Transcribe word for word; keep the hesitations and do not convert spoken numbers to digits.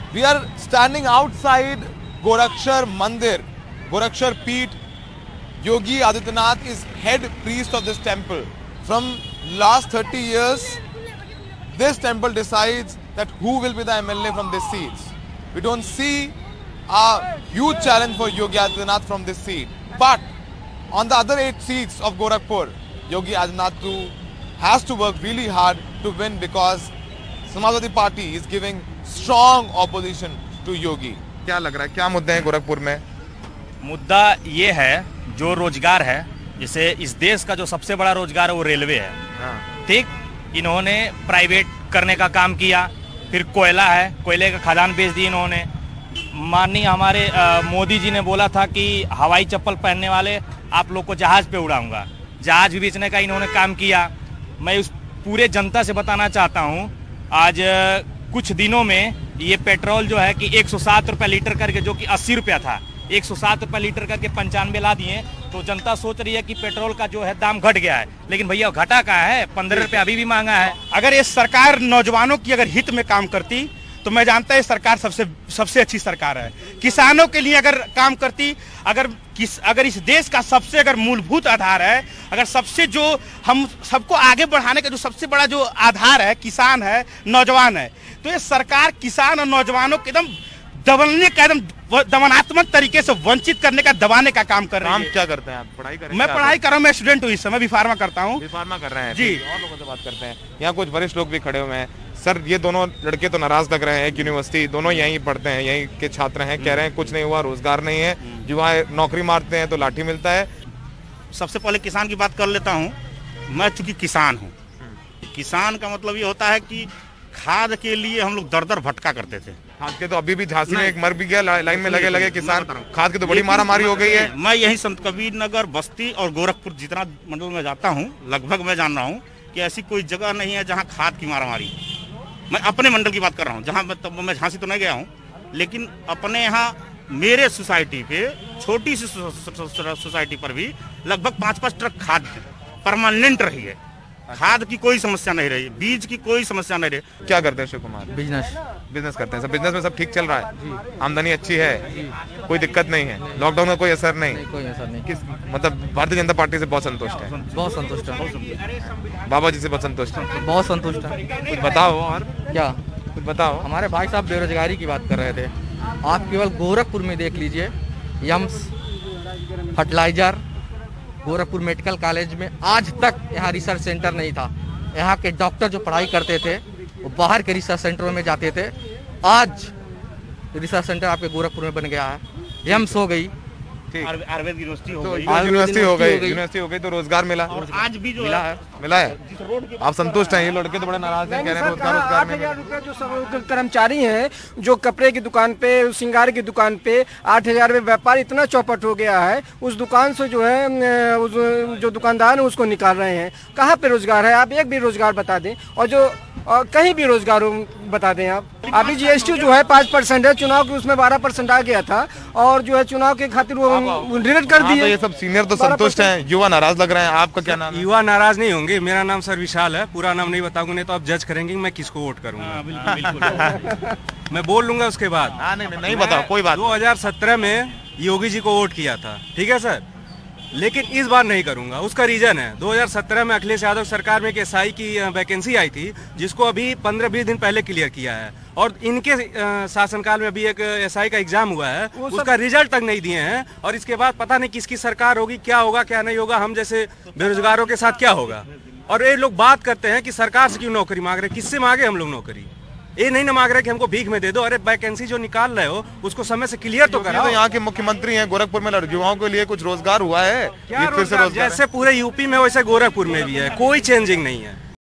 We are standing outside Gorakshar Mandir, Gorakshar Peeth. Yogi Adityanath is head priest of this temple. From last thirty years, this temple decides that who will be the M L A from this seat. We don't see a huge challenge for Yogi Adityanath from this seat. But on the other eight seats of Gorakhpur, Yogi Adityanath too has to work really hard to win because Samajwadi Party is giving strong opposition to Yogi. क्या लग रहा है, क्या मुद्दे हैं गोरखपुर में? मुद्दा ये है जो रोजगार है, जैसे इस देश का जो सबसे बड़ा रोजगार है वो रेलवे है। हाँ। ठीक, इन्होंने प्राइवेट करने का काम किया, फिर कोयला है, कोयले का खदान बेच दी इन्होंने। माननीय हमारे आ, मोदी जी ने बोला था कि हवाई चप्पल पहनने वाले आप लोग को जहाज पे उड़ाऊंगा, जहाज भी बेचने का इन्होंने काम किया। मैं उस पूरे जनता से बताना चाहता हूँ, आज कुछ दिनों में ये पेट्रोल जो है कि एक सौ सात रुपये लीटर करके, जो कि अस्सी रुपया था, एक सौ सात रुपये लीटर करके पंचानवे ला दिए। तो जनता सोच रही है कि पेट्रोल का जो है दाम घट गया है, लेकिन भैया घटा कहाँ है, पंद्रह रुपये अभी भी महंगा है। अगर ये सरकार नौजवानों की अगर हित में काम करती तो मैं जानता है सरकार सबसे सबसे अच्छी सरकार है। किसानों के लिए अगर काम करती, अगर किस अगर इस देश का सबसे अगर मूलभूत आधार है, अगर सबसे जो हम सबको आगे बढ़ाने का जो सबसे बड़ा जो आधार है किसान है, नौजवान है, तो ये सरकार किसान और नौजवानों को एकदम दबाने का, एकदम दमनात्मक तरीके से वंचित करने का, दबाने का काम कर रहे हैं। काम क्या करते हैं आप? पढ़ाई कर रहे हैं? मैं पढ़ाई कर रहा हूँ, मैं स्टूडेंट हूँ, इस समय भी फार्मा करता हूँ। फार्मा कर रहे हैं जी। और लोगों से बात करते हैं, यहाँ कुछ वरिष्ठ लोग भी खड़े हुए हैं। सर, ये दोनों लड़के तो नाराज लग रहे हैं, एक यूनिवर्सिटी, दोनों यहीं पढ़ते हैं, यहीं के छात्र हैं, कह रहे हैं कुछ नहीं हुआ, रोजगार नहीं है, युवा नौकरी मारते हैं तो लाठी मिलता है। सबसे पहले किसान की बात कर लेता हूँ। मैं चूंकि किसान हूँ, किसान का मतलब ये होता है कि खाद के लिए हम लोग दर दर भटका करते थे। खाद के तो अभी भी झांसी में एक मर भी गया, लाइन में लगे लगे किसान। खाद की तो बड़ी मारा मारी हो गई है। मैं यही संत कबीर नगर, बस्ती और गोरखपुर जितना मंडल में जाता हूँ, लगभग मैं जान रहा हूँ कि ऐसी कोई जगह नहीं है जहाँ खाद की मारा मारी। मैं अपने मंडल की बात कर रहा हूँ, जहाँ मतलब मैं झांसी तो नहीं गया हूँ, लेकिन अपने यहाँ मेरे सोसाइटी पे, छोटी सी सोसाइटी पर भी लगभग पाँच पाँच ट्रक खाद परमानेंट रही है। खाद की कोई समस्या नहीं रही, बीज की कोई समस्या नहीं रही। क्या करते हैं शिव कुमार? बिजनेस बिजनेस करते हैं। सब बिजनेस में सब ठीक चल रहा है, आमदनी अच्छी है, कोई दिक्कत नहीं है, लॉकडाउन का कोई असर नहीं? नहीं, कोई असर नहीं। किस मतलब भारतीय जनता पार्टी से बहुत संतुष्ट है? बहुत संतुष्ट है। बाबा जी से बहुत संतुष्ट है? बहुत संतुष्ट है। कुछ बताओ और क्या कुछ बताओ। हमारे भाई साहब बेरोजगारी की बात कर रहे थे, आप केवल गोरखपुर में देख लीजिए, यम्स फर्टिलाइजर, गोरखपुर मेडिकल कॉलेज में आज तक यहाँ रिसर्च सेंटर नहीं था। यहाँ के डॉक्टर जो पढ़ाई करते थे वो बाहर के रिसर्च सेंटरों में जाते थे। आज रिसर्च सेंटर आपके गोरखपुर में बन गया है, यम्स हो गई, आयुर्वेद यूनिवर्सिटी हो गई, यूनिवर्सिटी हो गई, यूनिवर्सिटी हो गई तो रोजगार मिला। आज भी जो मिला है मिला है। आप संतुष्ट हैं? ये लड़के तो बड़े नाराज हैं, कह रहे हैं रोजगार रोजगार आठ हजार रुपये जो सब कर्मचारी हैं, जो कपड़े की दुकान पे, श्रृंगार की दुकान पे आठ हजार में व्यापार इतना चौपट हो गया है, उस दुकान से जो है उस जो दुकानदार है उसको निकाल रहे हैं। कहाँ पे रोजगार है? आप एक भी रोजगार बता दें, और जो और कहीं भी रोजगार बता दें आप। अभी जीएसटी जो है पाँच परसेंट है, चुनाव के उसमें बारह परसेंट आ गया था, और जो है चुनाव के खातिर वो डिलीट कर दिए। ये सब सीनियर तो संतुष्ट हैं, युवा नाराज लग रहे हैं। आपका क्या नाम है? युवा नाराज नहीं होंगे। मेरा नाम सर विशाल है, पूरा नाम नहीं बताऊंगा, नहीं तो आप जज करेंगे मैं किसको वोट करूंगा। मैं बोल लूंगा उसके बाद। हाँ, नहीं नहीं, नहीं बताओ, कोई बात। दो हजार सत्रह में योगी जी को वोट किया था, ठीक है सर, लेकिन इस बार नहीं करूंगा। उसका रीजन है, दो हजार सत्रह में अखिलेश यादव सरकार में एक एसआई की वैकेंसी आई थी, जिसको अभी पंद्रह बीस दिन पहले क्लियर किया है, और इनके शासनकाल में अभी एक एसआई का एग्जाम हुआ है, उसका रिजल्ट तक नहीं दिए हैं। और इसके बाद पता नहीं किसकी सरकार होगी, क्या होगा क्या नहीं होगा, हम जैसे बेरोजगारों के साथ क्या होगा। और ये लोग बात करते हैं कि सरकार से क्यों नौकरी मांग रहे, किससे मांगे हम लोग नौकरी? ये नहीं ना मांग रहे कि हमको भीख में दे दो। अरे वैकेंसी जो निकाल रहे हो उसको समय से क्लियर तो कराओ। तो यहाँ के मुख्यमंत्री हैं, गोरखपुर में युवाओं के लिए कुछ रोजगार हुआ है? क्या रोजगार? जैसे पूरे यूपी में वैसे गोरखपुर में भी है, कोई चेंजिंग नहीं है।